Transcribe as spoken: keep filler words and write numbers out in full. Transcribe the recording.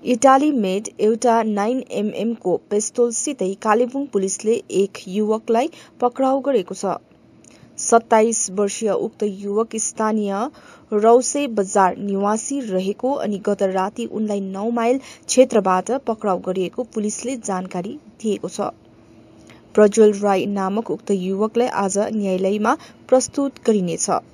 Italy made एउटा nine MM को पिस्तोलसितै कालेबुङ पुलिसले एक युवकलाई पक्राउ गरेको छ। सत्ताइस वर्षीय उक्त युवक स्थानीय रौसे बजार निवासी रहेको अनि गत राति उनलाई नौ माइल क्षेत्रबाट पक्राउ गरिएको पुलिसले जानकारी दिएको छ। प्रज्वल राई नामक उक्त युवकलाई आज न्यायालयमा प्रस्तुत गरिनेछ।